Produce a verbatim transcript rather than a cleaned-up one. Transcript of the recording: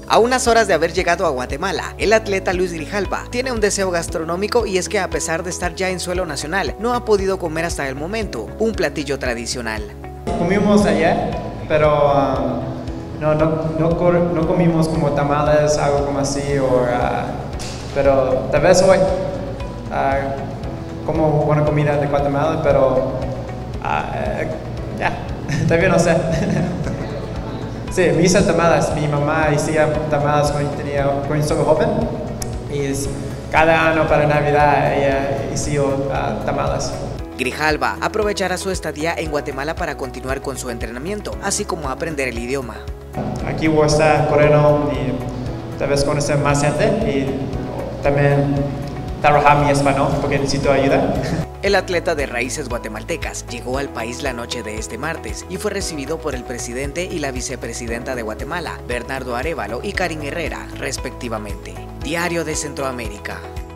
A unas horas de haber llegado a Guatemala, el atleta Luis Grijalva tiene un deseo gastronómico y es que a pesar de estar ya en suelo nacional, no ha podido comer hasta el momento un platillo tradicional. Comimos ayer, pero um, no, no, no, no comimos como tamales, algo como así, o, uh, pero tal vez hoy uh, como buena comida de Guatemala, pero uh, ya, yeah, todavía no sé. Sí, me hice tamales. Mi mamá hacía tamales cuando tenía cuando soy joven y es, cada año para Navidad ella hacía uh, tamales. Grijalva aprovechará su estadía en Guatemala para continuar con su entrenamiento, así como aprender el idioma. Aquí voy a estar corriendo y tal vez conocer más gente y también trabajar mi español porque necesito ayuda. El atleta de raíces guatemaltecas llegó al país la noche de este martes y fue recibido por el presidente y la vicepresidenta de Guatemala, Bernardo Arévalo y Karin Herrera, respectivamente. Diario de Centroamérica.